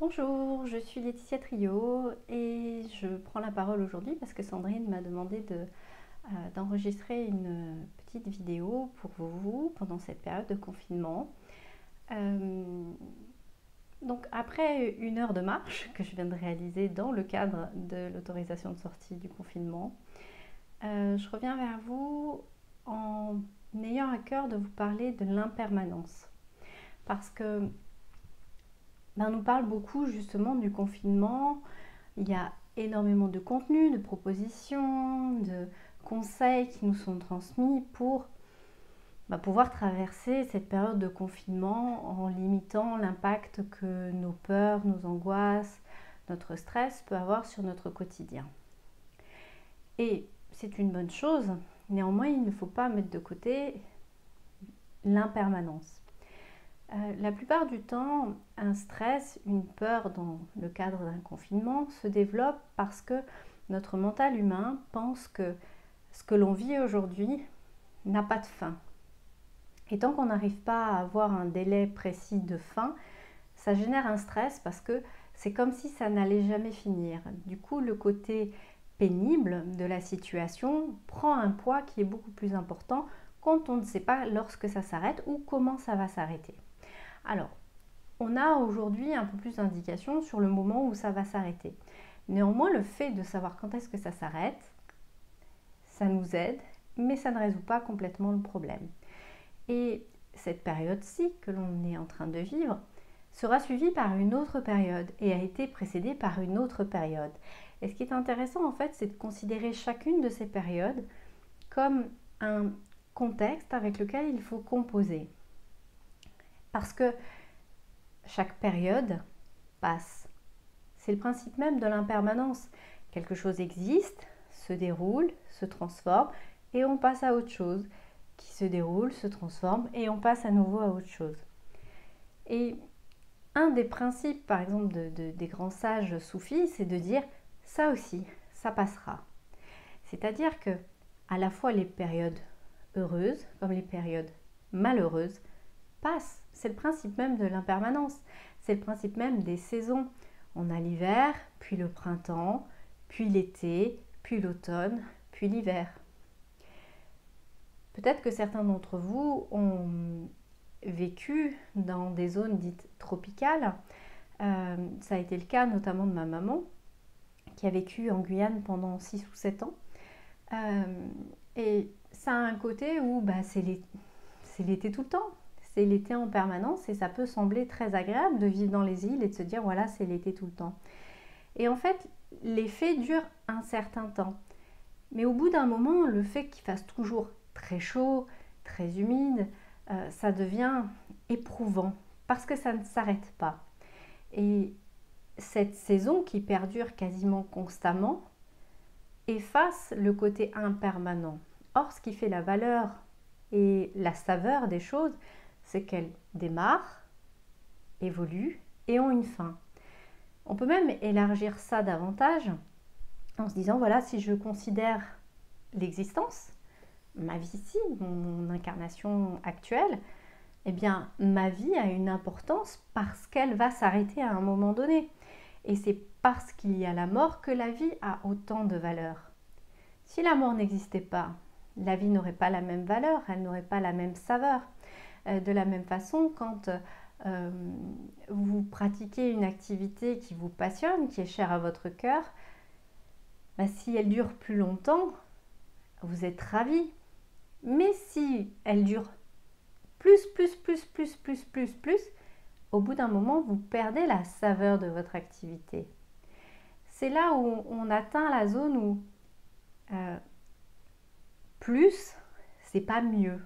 Bonjour, je suis Laetitia Trio et je prends la parole aujourd'hui parce que Sandrine m'a demandé d'enregistrer une petite vidéo pour vous pendant cette période de confinement. Euh, donc après une heure de marche que je viens de réaliser dans le cadre de l'autorisation de sortie du confinement, je reviens vers vous en ayant à cœur de vous parler de l'impermanence. Parce que on nous parle beaucoup justement du confinement. Il y a énormément de contenus, de propositions, de conseils qui nous sont transmis pour pouvoir traverser cette période de confinement en limitant l'impact que nos peurs, nos angoisses, notre stress peut avoir sur notre quotidien. Et c'est une bonne chose, néanmoins il ne faut pas mettre de côté l'impermanence. La plupart du temps, un stress, une peur dans le cadre d'un confinement se développe parce que notre mental humain pense que ce que l'on vit aujourd'hui n'a pas de fin. Et tant qu'on n'arrive pas à avoir un délai précis de fin, ça génère un stress parce que c'est comme si ça n'allait jamais finir. Du coup, le côté pénible de la situation prend un poids qui est beaucoup plus important quand on ne sait pas lorsque ça s'arrête ou comment ça va s'arrêter. Alors, on a aujourd'hui un peu plus d'indications sur le moment où ça va s'arrêter. Néanmoins, le fait de savoir quand est-ce que ça s'arrête, ça nous aide, mais ça ne résout pas complètement le problème. Et cette période-ci que l'on est en train de vivre sera suivie par une autre période et a été précédée par une autre période. Et ce qui est intéressant en fait, c'est de considérer chacune de ces périodes comme un contexte avec lequel il faut composer. Parce que chaque période passe. C'est le principe même de l'impermanence. Quelque chose existe, se déroule, se transforme et on passe à autre chose, qui se déroule, se transforme et on passe à nouveau à autre chose. Et un des principes, par exemple, des grands sages soufis, c'est de dire ça aussi, ça passera. C'est-à-dire que à la fois les périodes heureuses comme les périodes malheureuses passent. C'est le principe même de l'impermanence. C'est le principe même des saisons. On a l'hiver, puis le printemps, puis l'été, puis l'automne, puis l'hiver. Peut-être que certains d'entre vous ont vécu dans des zones dites tropicales. Ça a été le cas notamment de ma maman, qui a vécu en Guyane pendant 6 ou 7 ans. Et ça a un côté où c'est l'été tout le temps. C'est l'été en permanence et ça peut sembler très agréable de vivre dans les îles et de se dire voilà, c'est l'été tout le temps. Et en fait, l'effet dure un certain temps. Mais au bout d'un moment, le fait qu'il fasse toujours très chaud, très humide, ça devient éprouvant parce que ça ne s'arrête pas. Et cette saison qui perdure quasiment constamment efface le côté impermanent. Or, ce qui fait la valeur et la saveur des choses, c'est qu'elles démarrent, évoluent et ont une fin. On peut même élargir ça davantage en se disant, voilà, si je considère l'existence, ma vie ici, mon incarnation actuelle, eh bien, ma vie a une importance parce qu'elle va s'arrêter à un moment donné. Et c'est parce qu'il y a la mort que la vie a autant de valeur. Si la mort n'existait pas, la vie n'aurait pas la même valeur, elle n'aurait pas la même saveur. De la même façon, quand vous pratiquez une activité qui vous passionne, qui est chère à votre cœur, si elle dure plus longtemps, vous êtes ravi. Mais si elle dure plus, au bout d'un moment, vous perdez la saveur de votre activité. C'est là où on atteint la zone où plus, c'est pas mieux.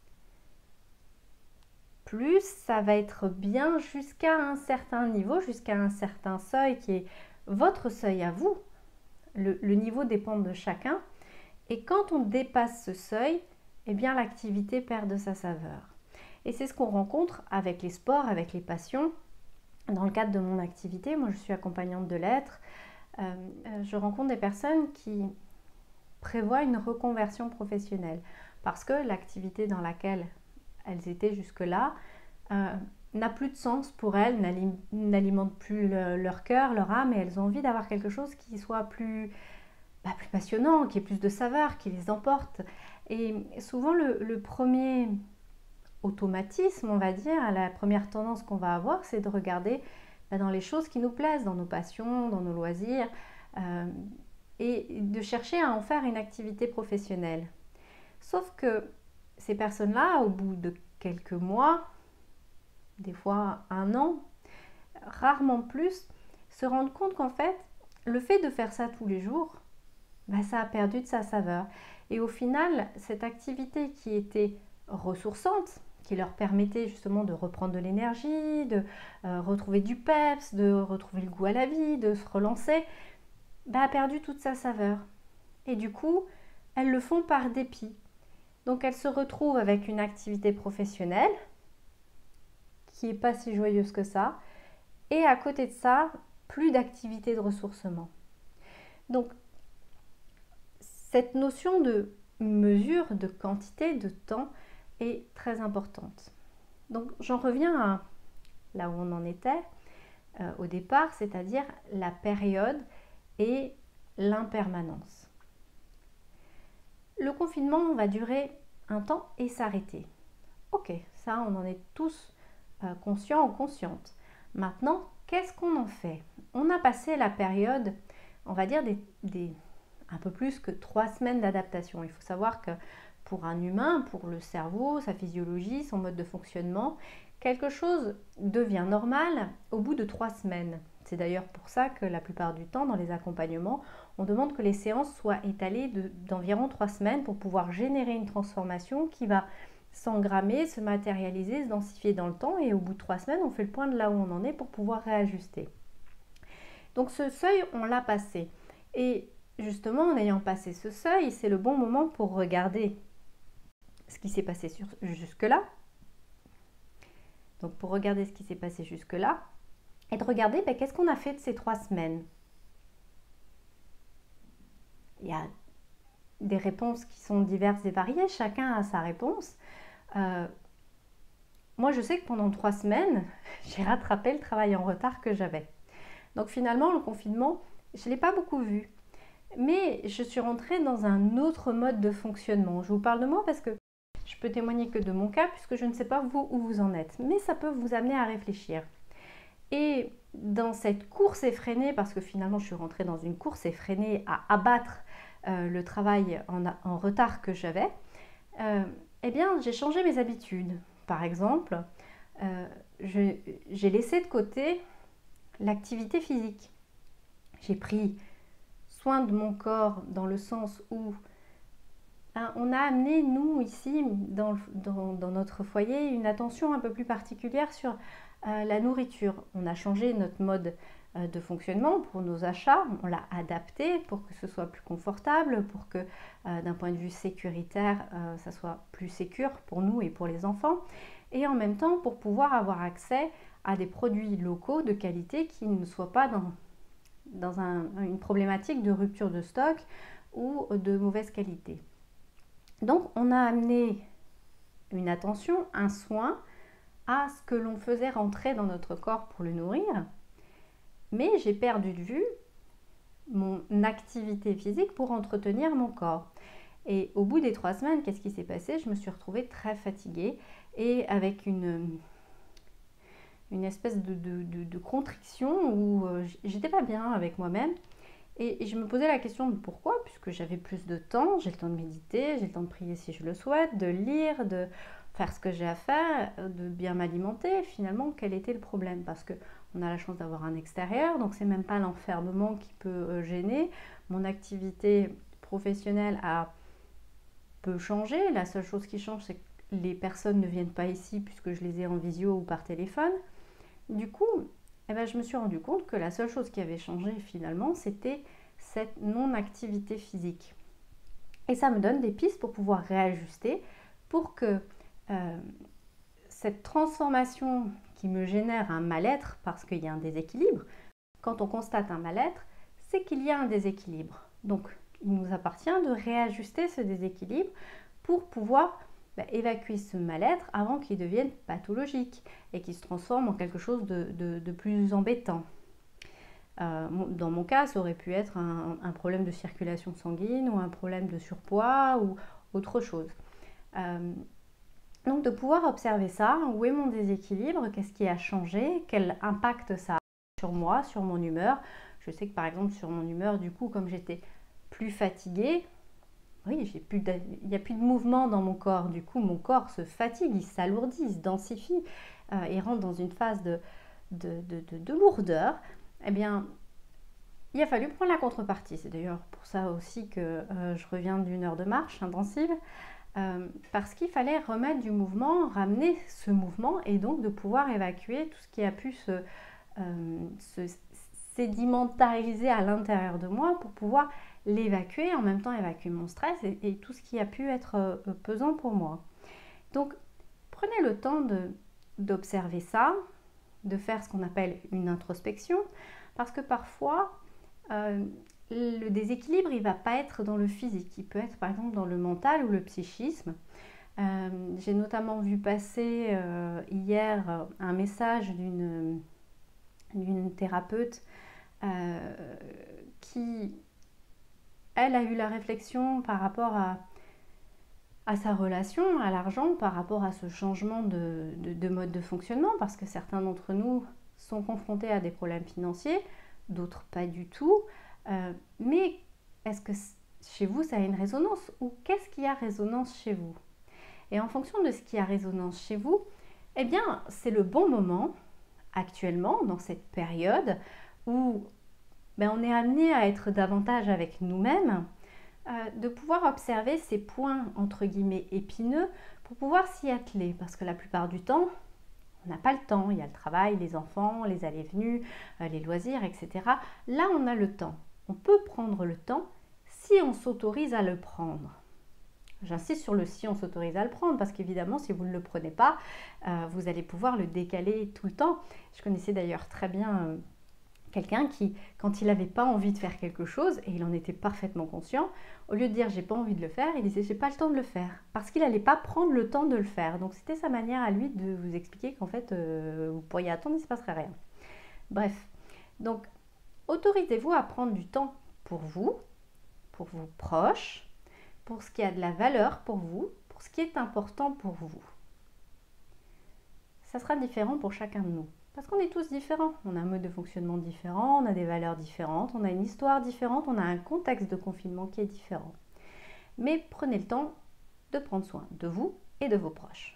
Plus, ça va être bien jusqu'à un certain niveau, jusqu'à un certain seuil qui est votre seuil à vous. Le niveau dépend de chacun. Et quand on dépasse ce seuil, eh bien l'activité perd de sa saveur. Et c'est ce qu'on rencontre avec les sports, avec les passions. Dans le cadre de mon activité, moi je suis accompagnante de l'être, je rencontre des personnes qui prévoient une reconversion professionnelle parce que l'activité dans laquelle elles étaient jusque-là n'a plus de sens pour elles, n'alimente plus leur cœur, leur âme, et elles ont envie d'avoir quelque chose qui soit plus passionnant, qui ait plus de saveur, qui les emporte. Et souvent le premier automatisme, on va dire, la première tendance qu'on va avoir, c'est de regarder dans les choses qui nous plaisent, dans nos passions, dans nos loisirs, et de chercher à en faire une activité professionnelle. Sauf que ces personnes-là, au bout de quelques mois, des fois un an, rarement plus, se rendent compte qu'en fait, le fait de faire ça tous les jours, ça a perdu de sa saveur. Et au final, cette activité qui était ressourçante, qui leur permettait justement de reprendre de l'énergie, de retrouver du peps, de retrouver le goût à la vie, de se relancer, a perdu toute sa saveur. Et du coup, elles le font par dépit. Donc elles se retrouvent avec une activité professionnelle qui n'est pas si joyeuse que ça, et à côté de ça, plus d'activité de ressourcement. Donc cette notion de mesure, de quantité, de temps est très importante. Donc j'en reviens à là où on en était au départ, c'est-à-dire la période et l'impermanence. Le confinement va durer un temps et s'arrêter. Ok, ça on en est tous conscients ou conscientes. Maintenant, qu'est-ce qu'on en fait? On a passé la période, on va dire un peu plus que 3 semaines d'adaptation. Il faut savoir que pour un humain, pour le cerveau, sa physiologie, son mode de fonctionnement, quelque chose devient normal au bout de 3 semaines. C'est d'ailleurs pour ça que la plupart du temps, dans les accompagnements, on demande que les séances soient étalées d'environ 3 semaines pour pouvoir générer une transformation qui va s'engrammer, se matérialiser, se densifier dans le temps, et au bout de 3 semaines, on fait le point de là où on en est pour pouvoir réajuster. Donc ce seuil, on l'a passé. Et justement, en ayant passé ce seuil, c'est le bon moment pour regarder ce qui s'est passé jusque-là. Donc pour regarder ce qui s'est passé jusque-là, et de regarder qu'est-ce qu'on a fait de ces 3 semaines. Il y a des réponses qui sont diverses et variées, chacun a sa réponse. Moi, je sais que pendant 3 semaines, j'ai rattrapé le travail en retard que j'avais. Donc finalement, le confinement, je ne l'ai pas beaucoup vu. Mais je suis rentrée dans un autre mode de fonctionnement. Je vous parle de moi parce que je peux témoigner que de mon cas, puisque je ne sais pas vous où vous en êtes. Mais ça peut vous amener à réfléchir. Et dans cette course effrénée, parce que finalement je suis rentrée dans une course effrénée à abattre le travail en retard que j'avais, eh bien j'ai changé mes habitudes. Par exemple, j'ai laissé de côté l'activité physique. J'ai pris soin de mon corps dans le sens où on a amené, nous, ici, dans notre foyer, une attention un peu plus particulière sur la nourriture. On a changé notre mode de fonctionnement pour nos achats, on l'a adapté pour que ce soit plus confortable, pour que d'un point de vue sécuritaire, ça soit plus sécure pour nous et pour les enfants, et en même temps pour pouvoir avoir accès à des produits locaux de qualité qui ne soient pas dans une problématique de rupture de stock ou de mauvaise qualité. Donc on a amené une attention, un soin à ce que l'on faisait rentrer dans notre corps pour le nourrir, mais j'ai perdu de vue mon activité physique pour entretenir mon corps. Et au bout des 3 semaines, qu'est-ce qui s'est passé? Je me suis retrouvée très fatiguée et avec une espèce de contriction où j'étais pas bien avec moi-même. Et je me posais la question de pourquoi, puisque j'avais plus de temps, j'ai le temps de méditer, j'ai le temps de prier si je le souhaite, de lire, de faire ce que j'ai à faire, de bien m'alimenter. Finalement, quel était le problème? Parce qu'on a la chance d'avoir un extérieur, donc c'est même pas l'enfermement qui peut gêner. Mon activité professionnelle a peu changé. La seule chose qui change, c'est que les personnes ne viennent pas ici puisque je les ai en visio ou par téléphone. Du coup, je me suis rendu compte que la seule chose qui avait changé finalement, c'était cette non-activité physique. Et ça me donne des pistes pour pouvoir réajuster, pour que cette transformation qui me génère un mal-être, parce qu'il y a un déséquilibre, quand on constate un mal-être, c'est qu'il y a un déséquilibre. Donc, il nous appartient de réajuster ce déséquilibre pour pouvoir évacuer ce mal-être avant qu'il devienne pathologique et qu'il se transforme en quelque chose de plus embêtant. Dans mon cas, ça aurait pu être un problème de circulation sanguine ou un problème de surpoids ou autre chose. Donc de pouvoir observer ça, où est mon déséquilibre, qu'est-ce qui a changé, quel impact ça a sur moi, sur mon humeur. Je sais que par exemple sur mon humeur, du coup, comme j'étais plus fatiguée, oui, il n'y a plus de mouvement dans mon corps. Du coup, mon corps se fatigue, il s'alourdit, il se densifie, il rentre dans une phase de lourdeur. Eh bien, il a fallu prendre la contrepartie. C'est d'ailleurs pour ça aussi que je reviens d'une heure de marche intensive. Parce qu'il fallait remettre du mouvement, ramener ce mouvement et donc de pouvoir évacuer tout ce qui a pu se sédimentariser à l'intérieur de moi pour pouvoir l'évacuer, en même temps évacuer mon stress et tout ce qui a pu être pesant pour moi. Donc prenez le temps d'observer ça, de faire ce qu'on appelle une introspection, parce que parfois le déséquilibre, il ne va pas être dans le physique, il peut être par exemple dans le mental ou le psychisme. J'ai notamment vu passer hier un message d'une thérapeute qui, elle, a eu la réflexion par rapport à sa relation, à l'argent, par rapport à ce changement de mode de fonctionnement, parce que certains d'entre nous sont confrontés à des problèmes financiers, d'autres pas du tout. Mais est-ce que chez vous ça a une résonance ou qu'est-ce qui a résonance chez vous? Et en fonction de ce qui a résonance chez vous, eh bien c'est le bon moment actuellement dans cette période où on est amené à être davantage avec nous-mêmes, de pouvoir observer ces points entre guillemets épineux pour pouvoir s'y atteler, parce que la plupart du temps on n'a pas le temps, il y a le travail, les enfants, les allées-venues, les loisirs, etc. Là on a le temps. On peut prendre le temps si on s'autorise à le prendre. J'insiste sur le si on s'autorise à le prendre, parce qu'évidemment, si vous ne le prenez pas, vous allez pouvoir le décaler tout le temps. Je connaissais d'ailleurs très bien quelqu'un qui, quand il n'avait pas envie de faire quelque chose, et il en était parfaitement conscient, au lieu de dire j'ai pas envie de le faire, il disait j'ai pas le temps de le faire, parce qu'il n'allait pas prendre le temps de le faire. Donc c'était sa manière à lui de vous expliquer qu'en fait, vous pourriez attendre, il ne se passerait rien. Bref, donc autorisez-vous à prendre du temps pour vos proches, pour ce qui a de la valeur pour vous, pour ce qui est important pour vous. Ça sera différent pour chacun de nous. Parce qu'on est tous différents. On a un mode de fonctionnement différent, on a des valeurs différentes, on a une histoire différente, on a un contexte de confinement qui est différent. Mais prenez le temps de prendre soin de vous et de vos proches.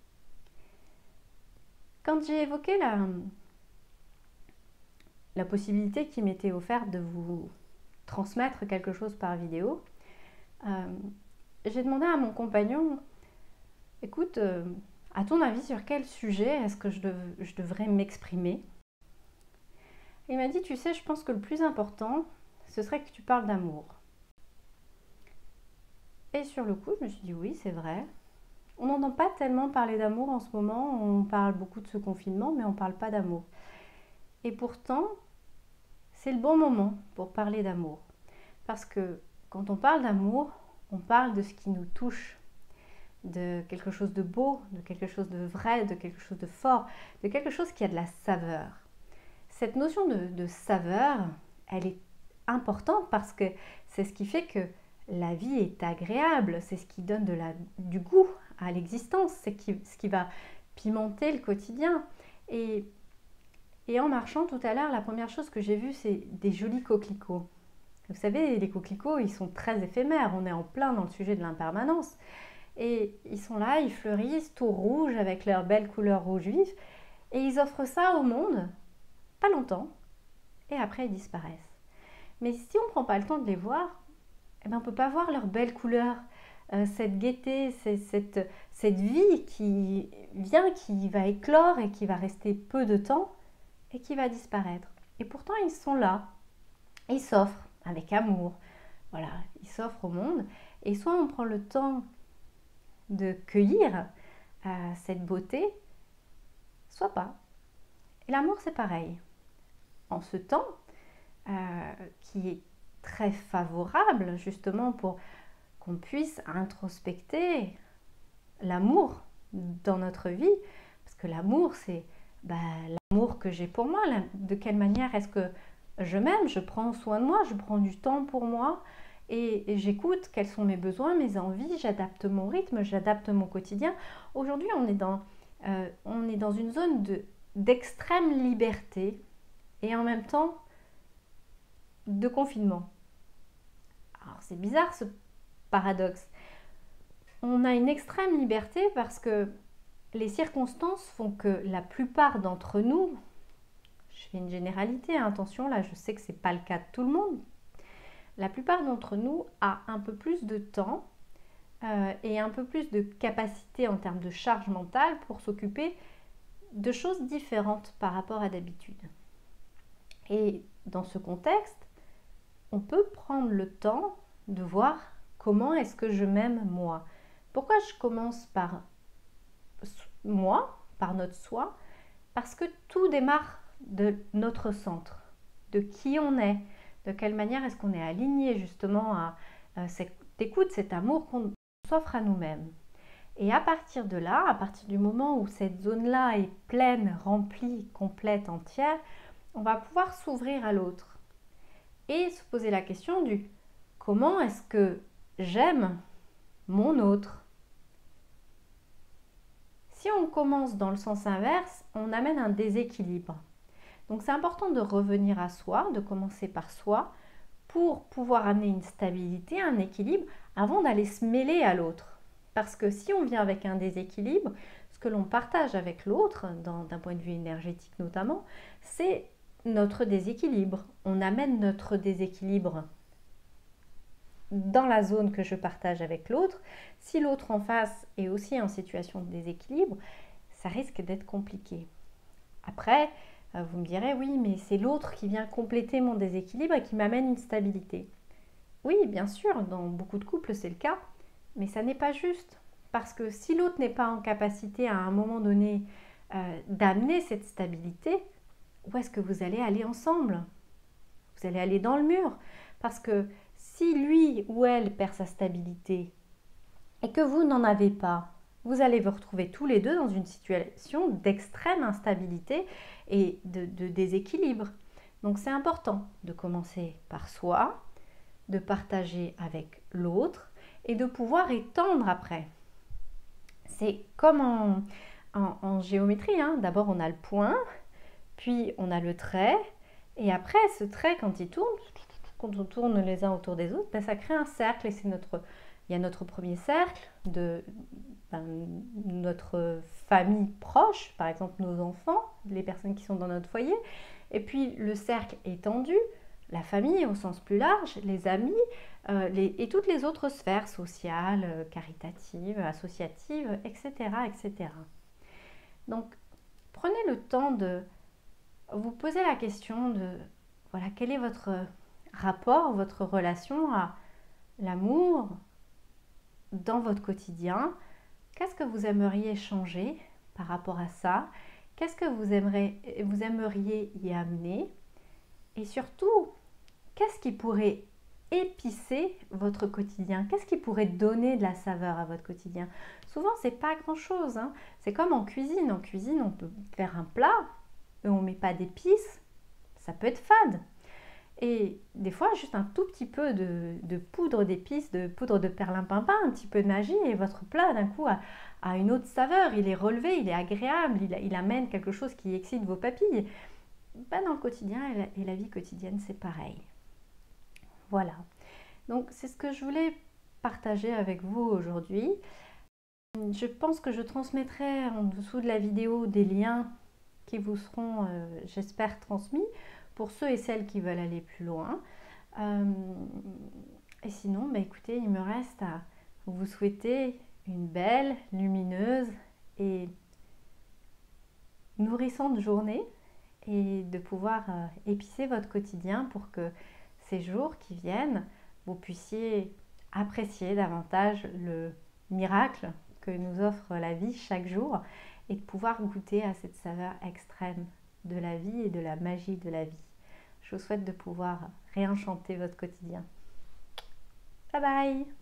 Quand j'ai évoqué la possibilité qui m'était offerte de vous transmettre quelque chose par vidéo, j'ai demandé à mon compagnon, écoute, à ton avis, sur quel sujet est-ce que je devrais m'exprimer? Il m'a dit, tu sais, je pense que le plus important, ce serait que tu parles d'amour. Et sur le coup, je me suis dit, oui, c'est vrai. On n'entend pas tellement parler d'amour en ce moment, on parle beaucoup de ce confinement, mais on ne parle pas d'amour. Et pourtant, c'est le bon moment pour parler d'amour. Parce que quand on parle d'amour, on parle de ce qui nous touche, de quelque chose de beau, de quelque chose de vrai, de quelque chose de fort, de quelque chose qui a de la saveur. Cette notion de saveur, elle est importante parce que c'est ce qui fait que la vie est agréable, c'est ce qui donne du goût à l'existence, c'est ce qui va pimenter le quotidien. Et en marchant tout à l'heure, la première chose que j'ai vue, c'est des jolis coquelicots. Vous savez, les coquelicots, ils sont très éphémères, on est en plein dans le sujet de l'impermanence. Et ils sont là, ils fleurissent tout rouges avec leur belle couleur rouge vif. Et ils offrent ça au monde, pas longtemps, et après ils disparaissent. Mais si on ne prend pas le temps de les voir, on ne peut pas voir leur belle couleur, cette gaieté, cette vie qui vient, qui va éclore et qui va rester peu de temps et qui va disparaître. Et pourtant ils sont là, ils s'offrent avec amour. Voilà, ils s'offrent au monde. Et soit on prend le temps de cueillir cette beauté, soit pas. Et l'amour, c'est pareil. En ce temps qui est très favorable justement pour qu'on puisse introspecter, l'amour dans notre vie, parce que l'amour, c'est l'amour que j'ai pour moi, de quelle manière est-ce que je m'aime, je prends soin de moi, je prends du temps pour moi et j'écoute quels sont mes besoins, mes envies, j'adapte mon rythme, j'adapte mon quotidien. Aujourd'hui, on est dans une zone d'extrême liberté et en même temps de confinement. Alors c'est bizarre ce paradoxe. On a une extrême liberté parce que les circonstances font que la plupart d'entre nous, je fais une généralité, attention là, je sais que ce n'est pas le cas de tout le monde, la plupart d'entre nous a un peu plus de temps et un peu plus de capacité en termes de charge mentale pour s'occuper de choses différentes par rapport à d'habitude. Et dans ce contexte, on peut prendre le temps de voir comment est-ce que je m'aime moi. Pourquoi je commence par moi, par notre soi? Parce que tout démarre de notre centre, de qui on est, de quelle manière est-ce qu'on est aligné justement à cette écoute, cet amour qu'on s'offre à nous-mêmes. Et à partir de là, à partir du moment où cette zone-là est pleine, remplie, complète, entière, on va pouvoir s'ouvrir à l'autre et se poser la question du comment est-ce que j'aime mon autre. Si on commence dans le sens inverse, on amène un déséquilibre. Donc c'est important de revenir à soi, de commencer par soi, pour pouvoir amener une stabilité, un équilibre, avant d'aller se mêler à l'autre. Parce que si on vient avec un déséquilibre, ce que l'on partage avec l'autre, d'un point de vue énergétique notamment, c'est notre déséquilibre. On amène notre déséquilibre dans la zone que je partage avec l'autre. Si l'autre en face est aussi en situation de déséquilibre, ça risque d'être compliqué. Après, vous me direz, oui, mais c'est l'autre qui vient compléter mon déséquilibre et qui m'amène une stabilité. Oui, bien sûr, dans beaucoup de couples, c'est le cas, mais ça n'est pas juste. Parce que si l'autre n'est pas en capacité à un moment donné d'amener cette stabilité, où est-ce que vous allez aller ensemble? Vous allez aller dans le mur. Parce que si lui ou elle perd sa stabilité et que vous n'en avez pas, vous allez vous retrouver tous les deux dans une situation d'extrême instabilité et de déséquilibre. Donc c'est important de commencer par soi, de partager avec l'autre et de pouvoir étendre après. C'est comme en géométrie, hein. D'abord on a le point, puis on a le trait, et après ce trait quand il tourne, quand on tourne les uns autour des autres, ça crée un cercle et il y a notre premier cercle de notre famille proche, par exemple nos enfants, les personnes qui sont dans notre foyer, et puis le cercle étendu, la famille au sens plus large, les amis et toutes les autres sphères sociales, caritatives, associatives, etc., etc. Donc prenez le temps de vous poser la question de voilà, quel est votre rapport, votre relation à l'amour dans votre quotidien. Qu'est-ce que vous aimeriez changer par rapport à ça? Qu'est-ce que vous aimeriez y amener? Et surtout, qu'est-ce qui pourrait épicer votre quotidien? Qu'est-ce qui pourrait donner de la saveur à votre quotidien? Souvent, c'est pas grand-chose, hein. C'est comme en cuisine. En cuisine, on peut faire un plat et on ne met pas d'épices. Ça peut être fade. Et des fois, juste un tout petit peu de poudre d'épices, de poudre de perlimpinpin, un petit peu de magie, et votre plat, d'un coup, a une autre saveur. Il est relevé, il est agréable, il amène quelque chose qui excite vos papilles. Dans le quotidien et la vie quotidienne, c'est pareil. Voilà. Donc, c'est ce que je voulais partager avec vous aujourd'hui. Je pense que je transmettrai en dessous de la vidéo des liens qui vous seront, j'espère, transmis pour ceux et celles qui veulent aller plus loin. Et sinon, écoutez, il me reste à vous souhaiter une belle, lumineuse et nourrissante journée et de pouvoir épicer votre quotidien pour que ces jours qui viennent, vous puissiez apprécier davantage le miracle que nous offre la vie chaque jour et de pouvoir goûter à cette saveur extrême de la vie et de la magie de la vie. Je vous souhaite de pouvoir réenchanter votre quotidien. Bye bye!